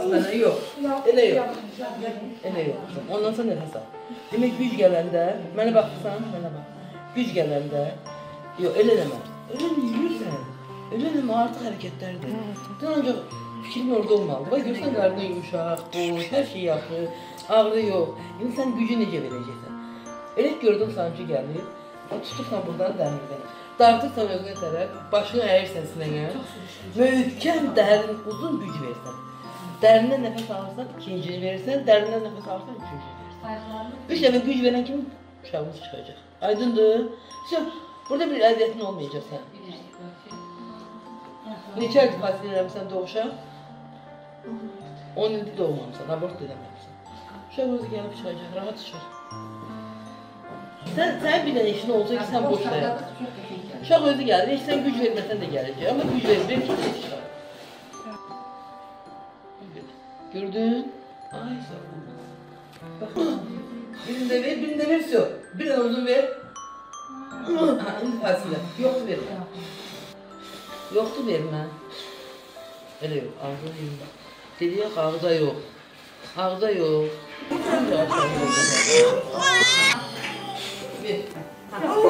mənə, yox. Elə yox. Elə yox. Ondan sonra nəfəs al. Demək, güc gələndə, mənə baxırsan, mənə bax. Güc gələndə, yox, elə eləmə. Elə yürürsən. Elə eləmə, artıq hərəkətlərdir. Sən ancaq fikrin orada olmalıdır. Bax, görsən, qarnın yumuşaq, boş, hər şey yaxşı, ağrı yox. İndi sən gücü necə verəcəksən? Elə gördün sanki gəlir, tutursan buradan dəmirdən. Dartırsan özünə tərəf, başını əyirsən sinəyə. Möhkəm, dərin, uzun güc versən. Dərindən nəfəs alırsan, ikincini verirsən, dərindən nəfəs alırsan, üçüncünü verirsən. 3 dəfə güc verən kimi uşağımız çıxacaq. Aydındır? Burada bir əziyyətin olmayacaq sən. Neçə aydır fasilə eləmişsən doğuşa? 10 ildir doğmamışsan, abort da eləməmişsən. Uşaq özü gəlib çıxacaq, rahat çıxır. Sənin bir dənə işin olsa ki, sən boş dayan. Uşaq özü gəlir, heç sən güc verməsən də gələcək, amma güc verir ki, heç çıxar. Gördün? Ay, sağ olmaz. Bax, birini də ver, sö. Bir dənə uzun ver. İndi fasilə, yoxdur vermə. Yoxdur vermə. Elə yox, ağda yox. Dediyək, ağda yox. Ağda yox. Ver.